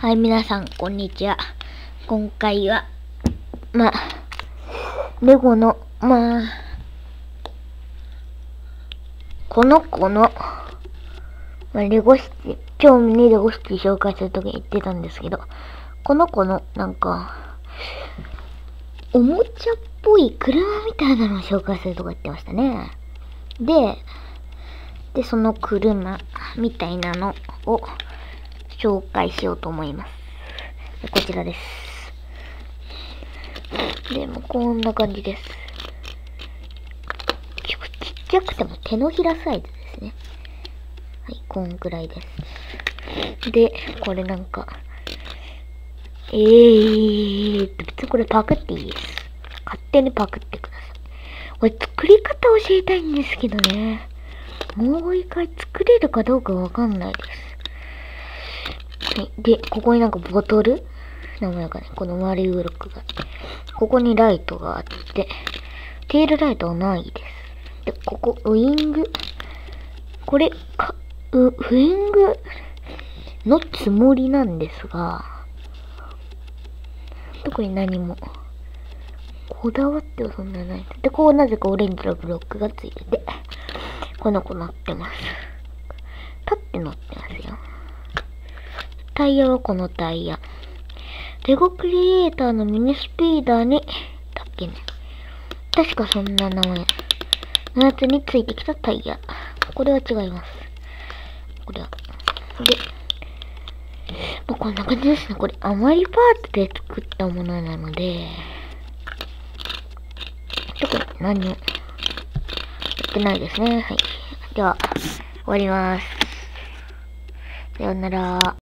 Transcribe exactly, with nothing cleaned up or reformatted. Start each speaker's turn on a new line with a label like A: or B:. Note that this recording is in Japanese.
A: はい、皆さん、こんにちは。今回は、まあ、レゴの、まあ、この子の、まあ、レゴシティ、興味にレゴシティ紹介するときに言ってたんですけど、この子の、なんか、おもちゃっぽい車みたいなのを紹介するとか言ってましたね。で、で、その車みたいなのを紹介しようと思います。こちらです。でもこんな感じです。結構ちっちゃくても手のひらサイズですね。はい、こんくらいです。で、これなんか、えーと、別にこれパクっていいです。勝手にパクってください。これ作り方教えたいんですけどね。もう一回作れるかどうかわかんないです。はい。で、ここになんかボトルなんかね、この丸いブロックが。ここにライトがあって、テールライトはないです。で、ここ、ウイング。これ、か、ウ、ウイングのつもりなんですが、特に何も、こだわってはそんなない。で、こうなぜかオレンジのブロックがついてて、この子乗ってます。立って乗ってますよ。タイヤはこのタイヤ。レゴクリエイターのミニスピーダーに、だっけね。確かそんな名前。のやつについてきたタイヤ。これは違います。これは。で、もうこんな感じですね。これ、余りパーツで作ったものなので、特に何も、やってないですね。はい。では、終わります。さようなら。